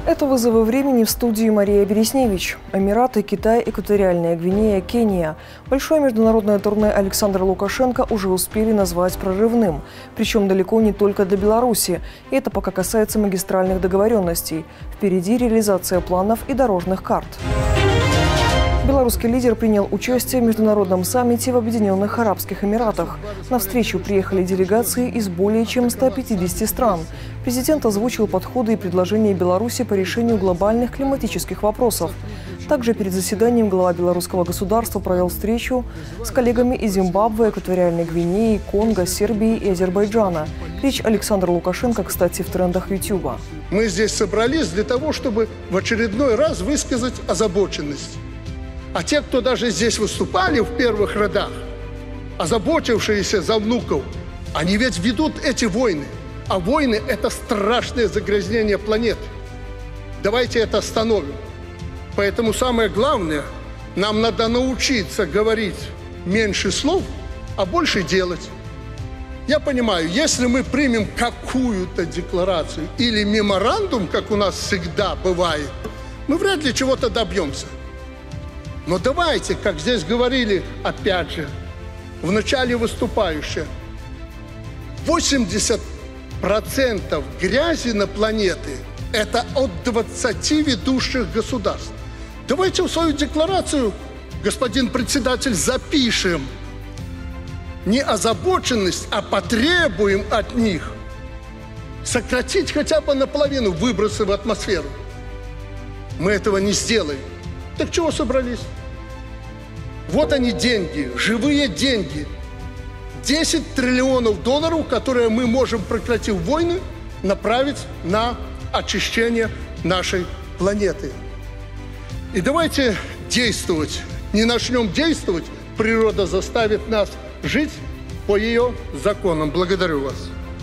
Это «Вызовы времени», в студии Мария Бересневич. Эмираты, Китай, Экваториальная Гвинея, Кения. Большое международное турне Александра Лукашенко уже успели назвать прорывным. Причем далеко не только для Беларуси. И это пока касается магистральных договоренностей. Впереди реализация планов и дорожных карт. Белорусский лидер принял участие в международном саммите в Объединенных Арабских Эмиратах. На встречу приехали делегации из более чем 150 стран. Президент озвучил подходы и предложения Беларуси по решению глобальных климатических вопросов. Также перед заседанием глава белорусского государства провел встречу с коллегами из Зимбабве, Экваториальной Гвинеи, Конго, Сербии и Азербайджана. Речь Александра Лукашенко, кстати, в трендах Ютуба. Мы здесь собрались для того, чтобы в очередной раз высказать озабоченность. А те, кто даже здесь выступали в первых рядах, озаботившиеся за внуков, они ведь ведут эти войны. А войны – это страшное загрязнение планеты. Давайте это остановим. Поэтому самое главное, нам надо научиться говорить меньше слов, а больше делать. Я понимаю, если мы примем какую-то декларацию или меморандум, как у нас всегда бывает, мы вряд ли чего-то добьемся. Но давайте, как здесь говорили, опять же, в начале выступающие, 80% грязи на планете – это от 20 ведущих государств. Давайте в свою декларацию, господин председатель, запишем не озабоченность, а потребуем от них сократить хотя бы наполовину выбросы в атмосферу. Мы этого не сделаем. Так чего собрались? Вот они деньги, живые деньги. 10 триллионов долларов, которые мы можем, прекратив войны, направить на очищение нашей планеты. И давайте действовать. Не начнем действовать, природа заставит нас жить по ее законам. Благодарю вас.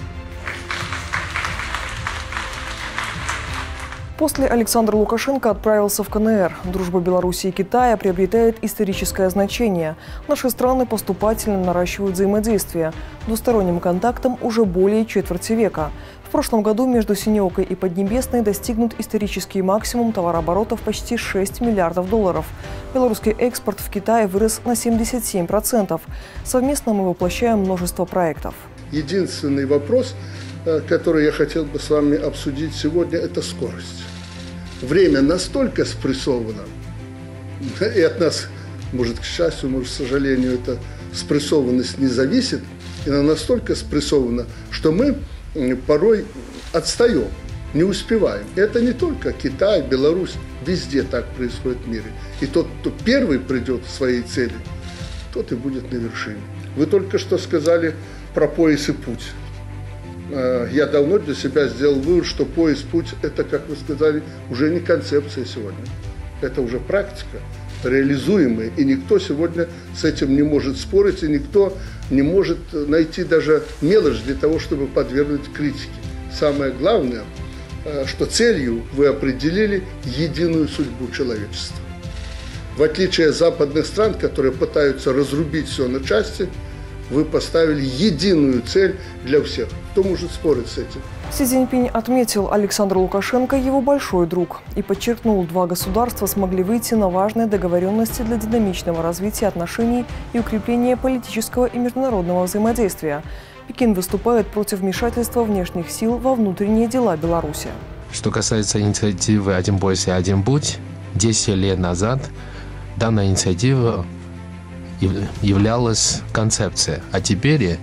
После Александр Лукашенко отправился в КНР. Дружба Беларуси и Китая приобретает историческое значение. Наши страны поступательно наращивают взаимодействие. Двусторонним контактам уже более четверти века. В прошлом году между Синеокой и Поднебесной достигнут исторический максимум товарооборотов почти 6 миллиардов долларов. Белорусский экспорт в Китай вырос на 77%. Совместно мы воплощаем множество проектов. Единственный вопрос, который я хотел бы с вами обсудить сегодня, это скорость. Время настолько спрессовано, и от нас, может, к счастью, может, к сожалению, эта спрессованность не зависит, и она настолько спрессована, что мы порой отстаем, не успеваем. Это не только Китай, Беларусь, везде так происходит в мире. И тот, кто первый придет к своей цели, тот и будет на вершине. Вы только что сказали про пояс и путь. Я давно для себя сделал вывод, что пояс-путь – это, как вы сказали, уже не концепция сегодня. Это уже практика, реализуемая. И никто сегодня с этим не может спорить, и никто не может найти даже мелочь для того, чтобы подвергнуть критике. Самое главное, что целью вы определили единую судьбу человечества. В отличие от западных стран, которые пытаются разрубить все на части, вы поставили единую цель для всех. Кто может спорить с этим? Си Цзиньпинь отметил, Александр Лукашенко – его большой друг. И подчеркнул, два государства смогли выйти на важные договоренности для динамичного развития отношений и укрепления политического и международного взаимодействия. Пекин выступает против вмешательства внешних сил во внутренние дела Беларуси. Что касается инициативы «Один бойся, один будь», 10 лет назад данная инициатива являлась концепцией, а теперь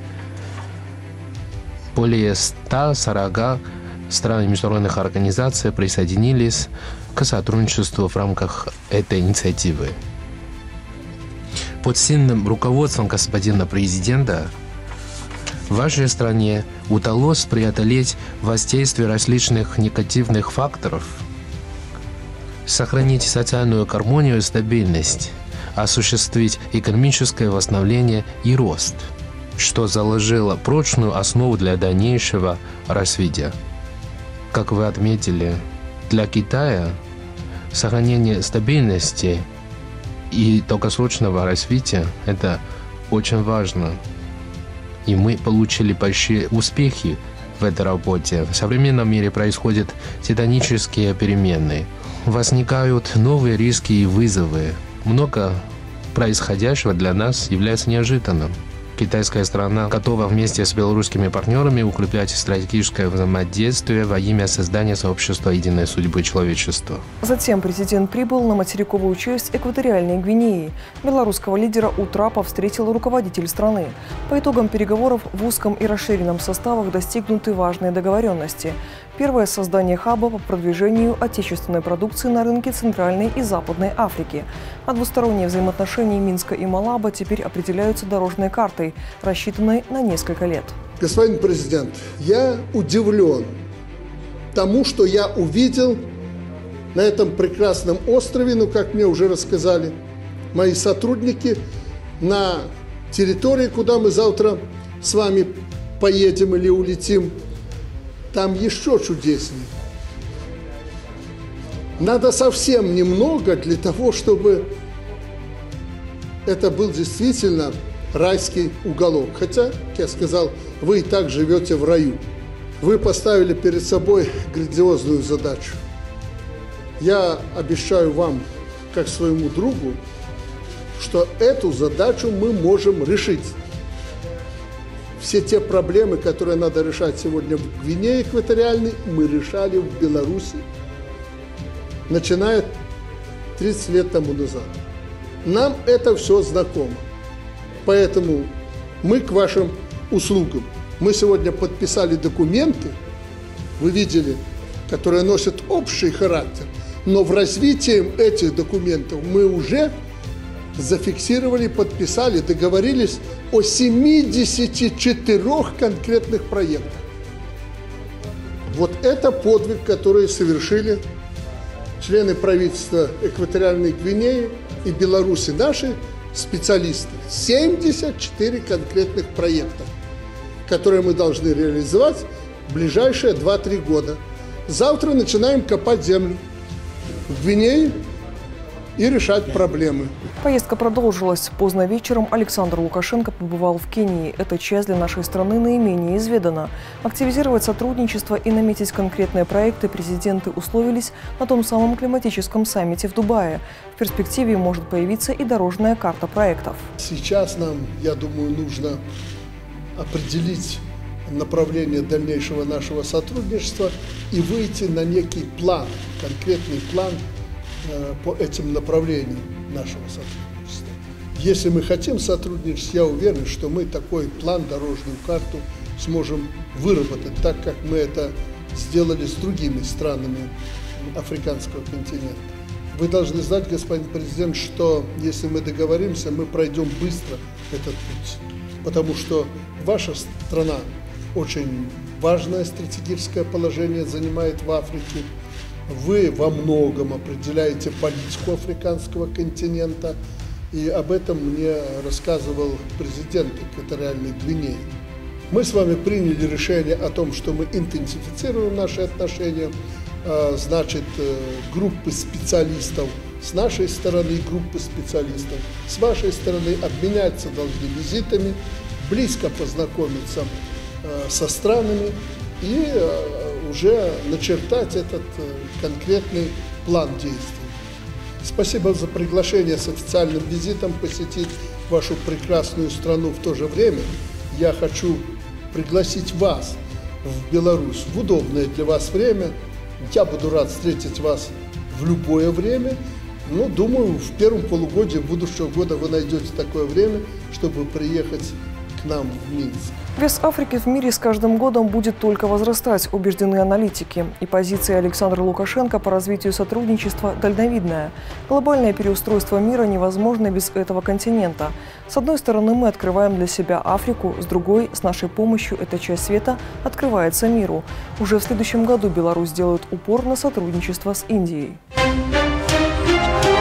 более 140 стран и международных организаций присоединились к сотрудничеству в рамках этой инициативы. Под сильным руководством господина президента в вашей стране удалось преодолеть воздействие различных негативных факторов, сохранить социальную гармонию и стабильность, осуществить экономическое восстановление и рост, что заложило прочную основу для дальнейшего развития. Как вы отметили, для Китая сохранение стабильности и долгосрочного развития – это очень важно. И мы получили большие успехи в этой работе. В современном мире происходят титанические перемены. Возникают новые риски и вызовы. Много происходящего для нас является неожиданным. Китайская сторона готова вместе с белорусскими партнерами укреплять стратегическое взаимодействие во имя создания сообщества единой судьбы человечества. Затем президент прибыл на материковую часть Экваториальной Гвинеи. Белорусского лидера у трапа встретил руководитель страны. По итогам переговоров в узком и расширенном составах достигнуты важные договоренности. Первое – создание хаба по продвижению отечественной продукции на рынке Центральной и Западной Африки. А двусторонние взаимоотношения Минска и Малаба теперь определяются дорожной картой, рассчитанной на несколько лет. Господин президент, я удивлен тому, что я увидел на этом прекрасном острове, ну, как мне уже рассказали мои сотрудники, на территории, куда мы завтра с вами поедем или улетим. Там еще чудеснее. Надо совсем немного для того, чтобы это был действительно райский уголок. Хотя, как я сказал, вы и так живете в раю. Вы поставили перед собой грандиозную задачу. Я обещаю вам, как своему другу, что эту задачу мы можем решить. Все те проблемы, которые надо решать сегодня в Гвинее экваториальной, мы решали в Беларуси, начиная 30 лет тому назад. Нам это все знакомо. Поэтому мы к вашим услугам. Мы сегодня подписали документы, вы видели, которые носят общий характер, но в развитии этих документов мы уже зафиксировали, подписали, договорились о 74 конкретных проектах. Вот это подвиг, который совершили члены правительства Экваториальной Гвинеи и Беларуси, наши специалисты. 74 конкретных проекта, которые мы должны реализовать в ближайшие 2-3 года. Завтра начинаем копать землю в Гвинее и решать проблемы. Поездка продолжилась. Поздно вечером Александр Лукашенко побывал в Кении. Эта часть для нашей страны наименее изведана. Активизировать сотрудничество и наметить конкретные проекты президенты условились на том самом климатическом саммите в Дубае. В перспективе может появиться и дорожная карта проектов. Сейчас нам, я думаю, нужно определить направление дальнейшего нашего сотрудничества и выйти на некий план, конкретный план по этим направлениям нашего сотрудничества. Если мы хотим сотрудничать, я уверен, что мы такой план, дорожную карту сможем выработать, так как мы это сделали с другими странами африканского континента. Вы должны знать, господин президент, что если мы договоримся, мы пройдем быстро этот путь, потому что ваша страна очень важное стратегическое положение занимает в Африке. Вы во многом определяете политику африканского континента, и об этом мне рассказывал президент Экваториальной Гвинеи. Мы с вами приняли решение о том, что мы интенсифицируем наши отношения, значит, группы специалистов с нашей стороны, группы специалистов с вашей стороны обменяться должны визитами, близко познакомиться со странами и уже начертать этот конкретный план действий. Спасибо за приглашение с официальным визитом посетить вашу прекрасную страну. В то же время я хочу пригласить вас в Беларусь в удобное для вас время. Я буду рад встретить вас в любое время. Но, думаю, в первом полугодии будущего года вы найдете такое время, чтобы приехать к нам в Минск. Вес Африки в мире с каждым годом будет только возрастать, убеждены аналитики. И позиция Александра Лукашенко по развитию сотрудничества дальновидная. Глобальное переустройство мира невозможно без этого континента. С одной стороны, мы открываем для себя Африку, с другой, с нашей помощью эта часть света открывается миру. Уже в следующем году Беларусь делает упор на сотрудничество с Индией.